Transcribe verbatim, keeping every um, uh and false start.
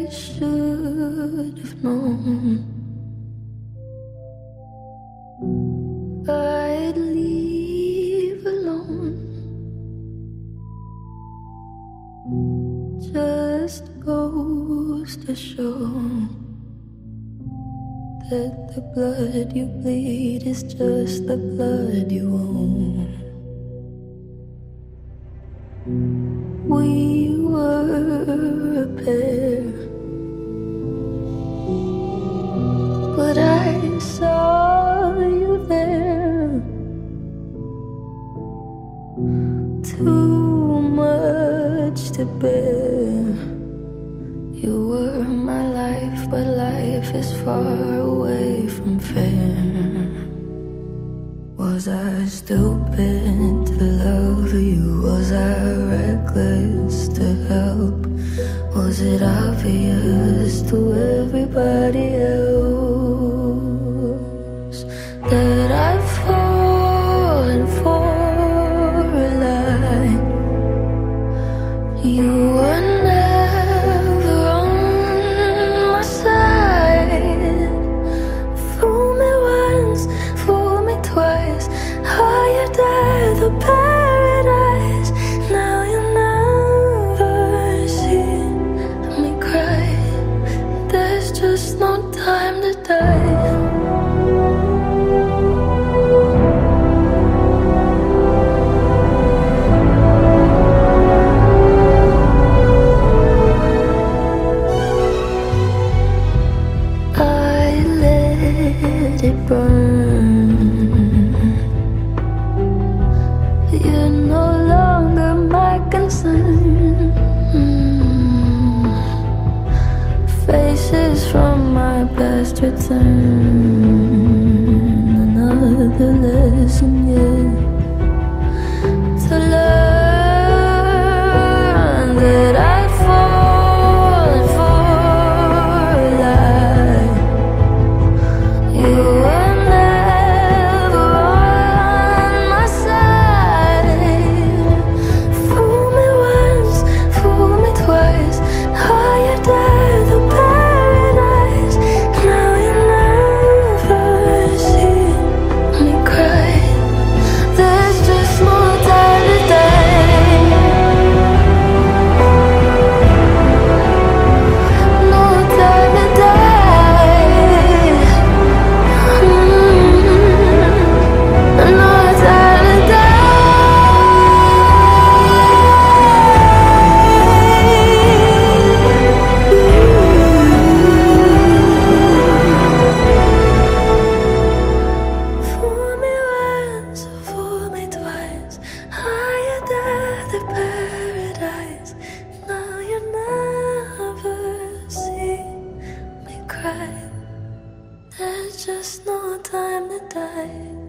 should have known I'd leave alone. Just goes to show that the blood you bleed is just the blood you own. We were a pair, but I saw you there. Too much to bear. You were my life, but life is far away from fair. Was I stupid to love you? Was I reckless to help? Was it obvious to everybody else that I've fallen for a lie? You were never on my side. Fool me once, fool me twice. Higher the paradise. Now you never see me cry. There's just no time to die. I let it burn. You're no longer my concern. mm. Faces from my past return. Another lesson yet to learn that I'd fallen for a lie. You were never on my side. Fool me once, fool me twice. Higher the paradise. Now you never see me cry. There's just no time to die. No time to die. Mm, no time to Fool me once, fool me twice. Higher the paradise. Now you never see me cry. There's just no time to die.